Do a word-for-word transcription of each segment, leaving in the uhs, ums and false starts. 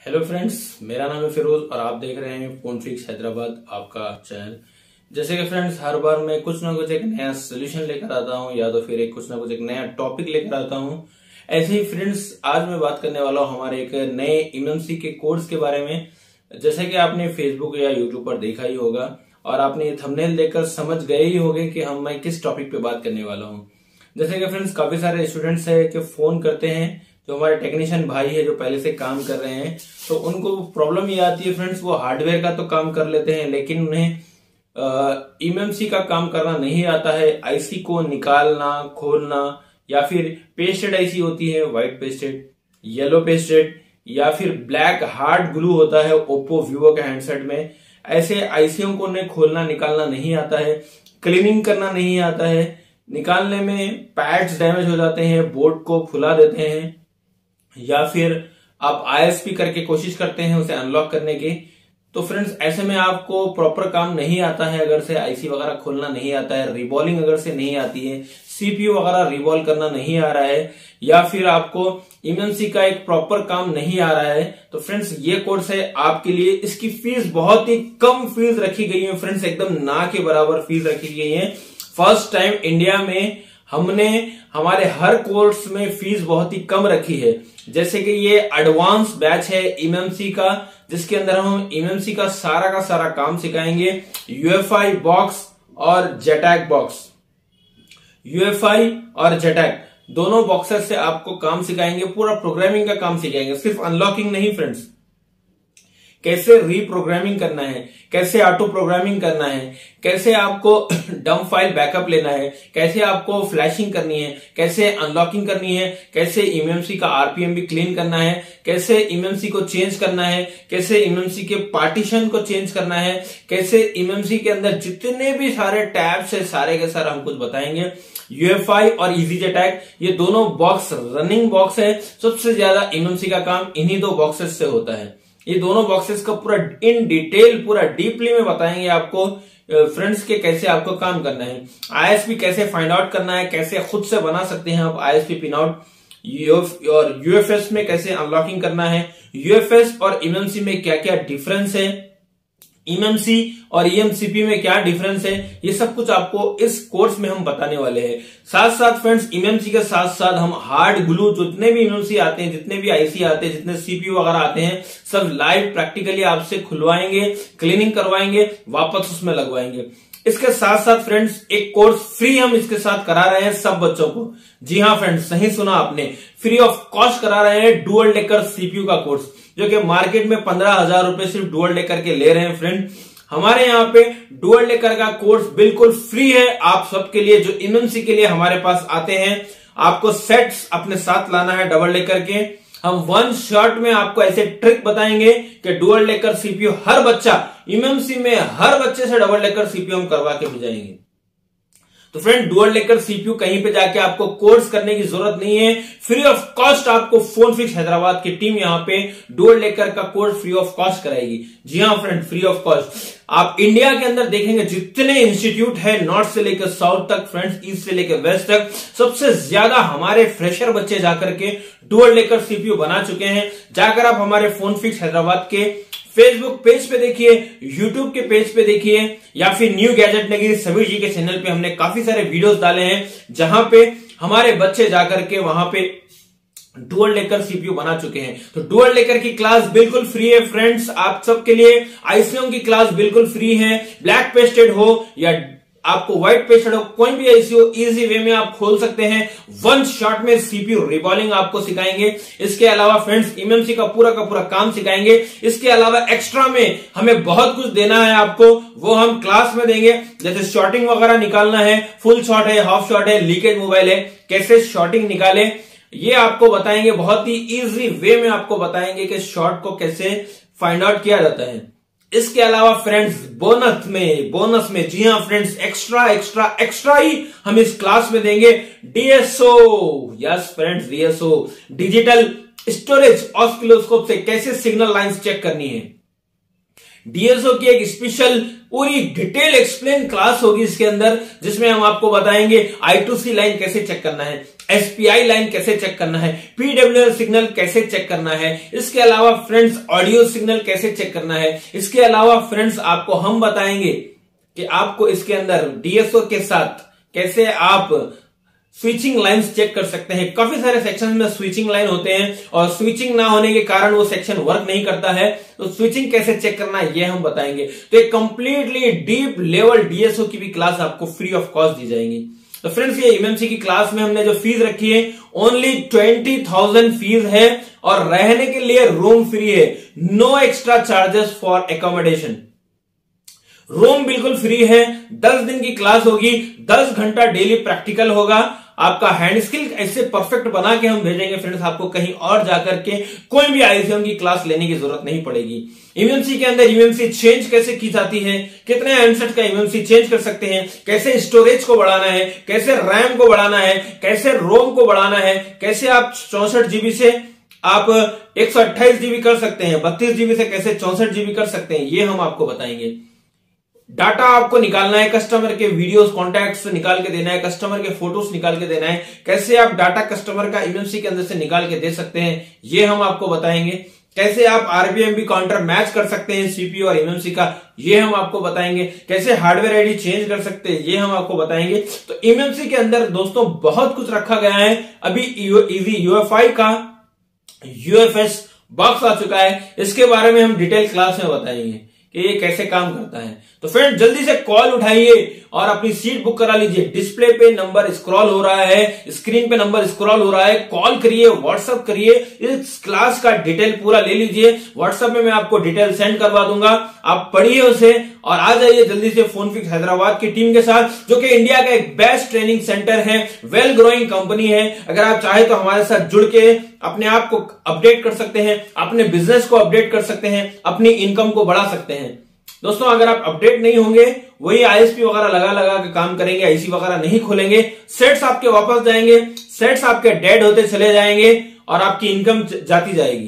Hello friends, मेरा नाम है फिरोज और आप देख रहे हैं फोन फिक्स हैदराबाद, आपका चैनल। जैसे कि फ्रेंड्स, हर बार मैं कुछ ना कुछ एक नया सोल्यूशन लेकर आता हूं या तो फिर एक कुछ ना कुछ एक नया टॉपिक लेकर आता हूं। ऐसे ही फ्रेंड्स, आज मैं बात करने वाला हूं हमारे एक नए एमएमसी के कोर्स के बारे में। जैसे कि आपने फेसबुक या यूट्यूब पर देखा ही होगा और आपने ये थंबनेल देखकर समझ गए ही होंगे कि हम मैं किस टॉपिक पे बात करने वाला हूँ। जैसे कि फ्रेंड्स, काफी सारे स्टूडेंट्स है कि फोन करते हैं, जो हमारे टेक्नीशियन भाई है जो पहले से काम कर रहे हैं, तो उनको प्रॉब्लम ये आती है फ्रेंड्स, वो हार्डवेयर का तो काम कर लेते हैं लेकिन उन्हें एमएमसी का काम करना नहीं आता है। आईसी को निकालना, खोलना, या फिर पेस्टेड आईसी होती है, व्हाइट पेस्टेड, येलो पेस्टेड, या फिर ब्लैक हार्ड ग्लू होता है ओप्पो वीवो के हैंडसेट में। ऐसे आईसीओ को उन्हें खोलना निकालना नहीं आता है, क्लीनिंग करना नहीं आता है, निकालने में पैड्स डैमेज हो जाते हैं, बोर्ड को फुला देते हैं, या फिर आप आईएसपी करके कोशिश करते हैं उसे अनलॉक करने की। तो फ्रेंड्स, ऐसे में आपको प्रॉपर काम नहीं आता है, अगर से आईसी वगैरह खोलना नहीं आता है, रिबॉलिंग अगर से नहीं आती है, सीपीयू वगैरह रिबॉल करना नहीं आ रहा है, या फिर आपको एमएमसी का एक प्रॉपर काम नहीं आ रहा है, तो फ्रेंड्स ये कोर्स है आपके लिए। इसकी फीस बहुत ही कम फीस रखी गई है फ्रेंड्स, एकदम ना के बराबर फीस रखी गई है। फर्स्ट टाइम इंडिया में हमने हमारे हर कोर्स में फीस बहुत ही कम रखी है। जैसे कि ये एडवांस बैच है एमएमसी का, जिसके अंदर हम एमएमसी का सारा का सारा काम सिखाएंगे। यूएफआई बॉक्स और जेटैक बॉक्स, यूएफआई और जेटैक दोनों बॉक्सेस से आपको काम सिखाएंगे, पूरा प्रोग्रामिंग का काम सिखाएंगे, सिर्फ अनलॉकिंग नहीं फ्रेंड्स। कैसे रीप्रोग्रामिंग करना है, कैसे ऑटो प्रोग्रामिंग करना है, कैसे आपको डम फाइल बैकअप लेना है, कैसे आपको फ्लैशिंग करनी है, कैसे अनलॉकिंग करनी है, कैसे एमएमसी का आरपीएम भी क्लीन करना है, कैसे एमएमसी को चेंज करना है, कैसे एमएमसी के पार्टीशन को चेंज करना है, कैसे एमएमसी के अंदर जितने भी सारे टैब्स है सारे के सारे हम कुछ बताएंगे। यूएफआई और इजी जेटैक ये दोनों बॉक्स रनिंग बॉक्स है, सबसे ज्यादा एमएमसी का काम इन्हीं दो बॉक्सेस से होता है। ये दोनों बॉक्सेस का पूरा इन डिटेल, पूरा डीपली में बताएंगे आपको फ्रेंड्स के कैसे आपको काम करना है, आईएसपी कैसे फाइंड आउट करना है, कैसे खुद से बना सकते हैं आप आईएसपी पिन आउट, और यूएफएस में कैसे अनलॉकिंग करना है, यूएफएस और एमएमसी में क्या क्या डिफरेंस है, एमएमसी और ईएमसीपी में क्या डिफरेंस है, ये सब कुछ आपको इस कोर्स में हम बताने वाले हैं। साथ साथ फ्रेंड्स, एमएमसी के साथ साथ हम हार्ड ग्लू, जितने भी एमएमसी आते हैं, जितने भी आईसी आते हैं, जितने सीपीयू वगैरह आते हैं, सब लाइव प्रैक्टिकली आपसे खुलवाएंगे, क्लीनिंग करवाएंगे, वापस उसमें लगवाएंगे। इसके साथ साथ फ्रेंड्स, एक कोर्स फ्री हम इसके साथ करा रहे हैं सब बच्चों को। जी हाँ फ्रेंड्स, सही सुना आपने, फ्री ऑफ कॉस्ट करा रहे हैं डुअल डेकर सीपीयू का कोर्स, जो कि मार्केट में पंद्रह हजार रुपए सिर्फ डुअल डेकर के ले रहे हैं फ्रेंड। हमारे यहाँ पे डुअल डेकर का कोर्स बिल्कुल फ्री है आप सबके लिए, जो एमएमसी के लिए हमारे पास आते हैं। आपको सेट्स अपने साथ लाना है डबल डेकर के। हम वन शॉट में आपको ऐसे ट्रिक बताएंगे कि डुअल डेकर सीपीयू हर बच्चा, एमएमसी में हर बच्चे से डबल डेकर सीपीयू हम करवा के भेजाएंगे। तो फ्रेंड, डुअल डेकर सीपीयू कहीं पे जाके आपको कोर्स करने की जरूरत नहीं है, फ्री ऑफ कॉस्ट आपको फोन फिक्स हैदराबाद की टीम यहाँ पे डुअल डेकर का कोर्स फ्री ऑफ कॉस्ट कराएगी। जी हाँ फ्रेंड, फ्री ऑफ कॉस्ट। आप इंडिया के अंदर देखेंगे जितने इंस्टीट्यूट है, नॉर्थ से लेकर साउथ तक फ्रेंड्स, ईस्ट से लेकर वेस्ट तक, सबसे ज्यादा हमारे फ्रेशर बच्चे जाकर के डुअल डेकर सीपीयू बना चुके हैं। जाकर आप हमारे फोन फिक्स हैदराबाद के फेसबुक पेज पे देखिए, यूट्यूब के पेज पे देखिए, या फिर न्यू गैजेट नगरी समीर जी के चैनल पे हमने काफी सारे वीडियोस डाले हैं, जहां पे हमारे बच्चे जाकर के वहां पे डुअल डेकर सीपीयू बना चुके हैं। तो डुअल डेकर की क्लास बिल्कुल फ्री है फ्रेंड्स, आप सबके लिए। आईसीओ की क्लास बिल्कुल फ्री है, ब्लैक पेस्टेड हो या आपको व्हाइट पेस्टेड हो, कोई भी आईसीओ इजी वे में आप खोल सकते हैं। वन शॉट में सीपीयू रिबॉलिंग आपको सिखाएंगे। इसके अलावा फ्रेंड्स, एमएमसी का पूरा का पूरा काम सिखाएंगे। इसके अलावा एक्स्ट्रा में हमें बहुत कुछ देना है आपको, वो हम क्लास में देंगे। जैसे शॉर्टिंग वगैरह निकालना है, फुल शॉट है, हाफ शॉट है, लीकेज मोबाइल है, कैसे शॉर्टिंग निकाले, ये आपको बताएंगे। बहुत ही इजी वे में आपको बताएंगे कि शॉर्ट को कैसे फाइंड आउट किया जाता है। इसके अलावा फ्रेंड्स, बोनस में बोनस में जी हाँ फ्रेंड्स, एक्स्ट्रा एक्स्ट्रा एक्स्ट्रा ही हम इस क्लास में देंगे DSO. Yes friends, DSO, digital storage oscilloscope से कैसे सिग्नल लाइंस चेक करनी है, डीएसओ की एक स्पेशल पूरी डिटेल एक्सप्लेन क्लास होगी इसके अंदर, जिसमें हम आपको बताएंगे आई टू सी लाइन कैसे चेक करना है, एसपीआई लाइन कैसे चेक करना है, पीडब्ल्यूआर सिग्नल कैसे चेक करना है, इसके अलावा फ्रेंड्स ऑडियो सिग्नल कैसे चेक करना है। इसके अलावा फ्रेंड्स आपको हम बताएंगे कि आपको इसके अंदर डीएसओ के साथ कैसे आप स्विचिंग लाइंस चेक कर सकते हैं। काफी सारे सेक्शन में स्विचिंग लाइन होते हैं और स्विचिंग ना होने के कारण वो सेक्शन वर्क नहीं करता है, तो स्विचिंग कैसे चेक करना है ये हम बताएंगे। तो एक कंप्लीटली डीप लेवल डीएसओ की भी क्लास आपको फ्री ऑफ कॉस्ट दी जाएगी। तो फ्रेंड्स ये एमएमसी की क्लास में हमने जो फीस रखी है ओनली ट्वेंटी थाउजेंड फीस है और रहने के लिए रूम फ्री है, no extra charges for accommodation. Room बिल्कुल फ्री है, दस दिन की क्लास होगी, दस घंटा डेली प्रैक्टिकल होगा, आपका हैंड स्किल ऐसे परफेक्ट बना के हम भेजेंगे फ्रेंड्स, आपको कहीं और जाकर के कोई भी आईसीएम की क्लास लेने की जरूरत नहीं पड़ेगी। ईएमसी के अंदर ईएमसी चेंज कैसे की जाती है, कितने हैंडसेट का ईएमसी चेंज कर सकते हैं, कैसे स्टोरेज को बढ़ाना है, कैसे रैम को बढ़ाना है, कैसे रोम को बढ़ाना है, कैसे आप चौसठ जीबी से आप एक सौ अट्ठाईस जीबी कर सकते हैं, बत्तीस जीबी से कैसे चौसठ जीबी कर सकते हैं, ये हम आपको बताएंगे। डाटा आपको निकालना है, कस्टमर के वीडियोस कॉन्टैक्ट्स निकाल के देना है, कस्टमर के फोटोज निकाल के देना है, कैसे आप डाटा कस्टमर का ईएमसी के अंदर से निकाल के दे सकते हैं, ये हम आपको बताएंगे। कैसे आप आरबीएमबी काउंटर मैच कर सकते हैं सीपीयू और ईएमसी का, ये हम आपको बताएंगे। कैसे हार्डवेयर आईडी चेंज कर सकते हैं, ये हम आपको बताएंगे। तो ईएमसी के अंदर दोस्तों बहुत कुछ रखा गया है। अभी इजी यूएफआई का यूएफएस बॉक्स आ चुका है, इसके बारे में हम डिटेल क्लास में बताएंगे कि ये कैसे काम करता है। तो फ्रेंड जल्दी से कॉल उठाइए और अपनी सीट बुक करा लीजिए। डिस्प्ले पे नंबर स्क्रॉल हो रहा है, स्क्रीन पे नंबर स्क्रॉल हो रहा है, कॉल करिए, व्हाट्सएप करिए, इस क्लास का डिटेल पूरा ले लीजिए। व्हाट्सएप में मैं आपको डिटेल सेंड करवा दूंगा, आप पढ़िए उसे और आ जाइए जल्दी से फोनफिक्स हैदराबाद की टीम के साथ, जो कि इंडिया का एक बेस्ट ट्रेनिंग सेंटर है, वेल ग्रोइंग कंपनी है। अगर आप चाहे तो हमारे साथ जुड़ के अपने आप को अपडेट कर सकते हैं, अपने बिजनेस को अपडेट कर सकते हैं, अपनी इनकम को बढ़ा सकते हैं। दोस्तों अगर आप अपडेट नहीं होंगे, वही आईएसपी वगैरह लगा लगा के काम करेंगे, आईसी वगैरह नहीं खोलेंगे, सेट्स आपके वापस जाएंगे, सेट्स आपके डेड होते चले जाएंगे और आपकी इनकम जाती जाएगी।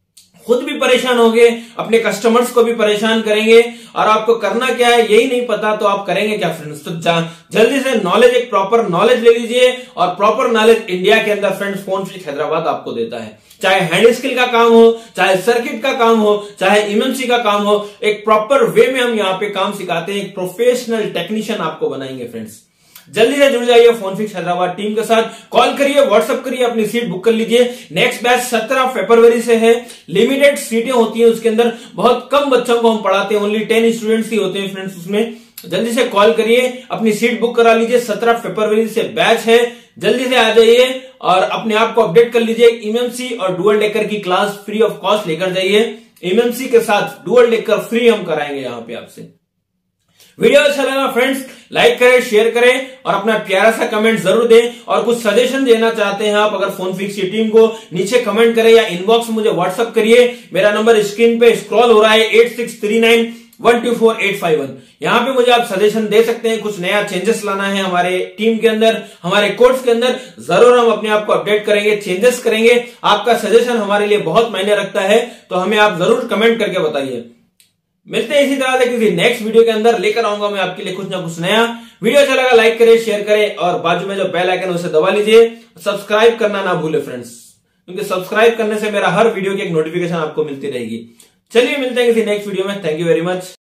खुद भी परेशान होंगे, अपने कस्टमर्स को भी परेशान करेंगे और आपको करना क्या है यही नहीं पता, तो आप करेंगे क्या फ्रेंड्स। तो जल्दी से नॉलेज, एक प्रॉपर नॉलेज ले लीजिए और प्रॉपर नॉलेज इंडिया के अंदर फ्रेंड्स फोनफिक्स हैदराबाद आपको देता है। चाहे हैंड स्किल का काम हो, चाहे सर्किट का काम हो, चाहे ईएमसी का काम हो, एक प्रॉपर वे में हम यहाँ पे काम सिखाते हैं, एक प्रोफेशनल टेक्नीशियन आपको बनाएंगे फ्रेंड्स। जल्दी से जुड़ जाइए फोनफिक्स हैदराबाद टीम के साथ, कॉल करिए, व्हाट्सएप करिए, अपनी सीट बुक कर लीजिए। नेक्स्ट बैच सत्रह फरवरी से है, लिमिटेड सीटें होती है उसके अंदर, बहुत कम बच्चों को हम पढ़ाते हैं, ओनली टेन स्टूडेंट्स ही होते हैं फ्रेंड्स उसमें। जल्दी से कॉल करिए, अपनी सीट बुक करा लीजिए, सत्रह फरवरी से बैच है, जल्दी से आ जाइए और अपने आप को अपडेट कर लीजिए। ईएमसी और डुअल डेकर की क्लास फ्री ऑफ कॉस्ट लेकर जाइए, ईएमसी के साथ डुअल डेकर फ्री हम कराएंगे यहाँ पे आपसे। वीडियो अच्छा लगा फ्रेंड्स, लाइक करें, शेयर करें और अपना प्यारा सा कमेंट जरूर दें। और कुछ सजेशन देना चाहते हैं आप अगर फोनफिक्स की टीम को, नीचे कमेंट करें या इनबॉक्स में मुझे व्हाट्सअप करिए। मेरा नंबर स्क्रीन पे स्क्रॉल हो रहा है eight six three nine one two four eight five one. यहाँ पे मुझे आप सजेशन दे सकते हैं, कुछ नया चेंजेस लाना है हमारे टीम के अंदर, हमारे कोर्स के अंदर, जरूर हम अपने आप को अपडेट करेंगे, चेंजेस करेंगे। आपका सजेशन हमारे लिए बहुत मायने रखता है, तो हमें आप जरूर कमेंट करके बताइए। मिलते हैं इसी तरह से किसी नेक्स्ट वीडियो के अंदर, लेकर आऊंगा मैं आपके लिए कुछ ना कुछ नया। वीडियो अच्छा लगा लाइक करें, शेयर करें और बाजू में जो बेल आइकन है उसे दबा लीजिए। सब्सक्राइब करना ना भूले फ्रेंड्स, क्योंकि सब्सक्राइब करने से मेरा हर वीडियो की एक नोटिफिकेशन आपको मिलती रहेगी। चलिए मिलते हैं किसी नेक्स्ट वीडियो में, थैंक यू वेरी मच।